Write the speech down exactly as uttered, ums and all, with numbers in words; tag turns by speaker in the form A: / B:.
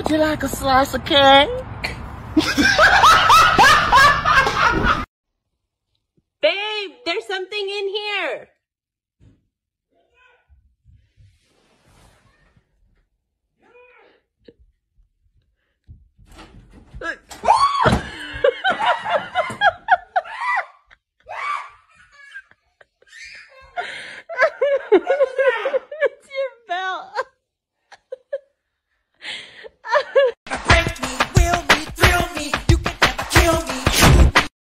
A: You like a slice of cake?
B: Babe, there's something in here.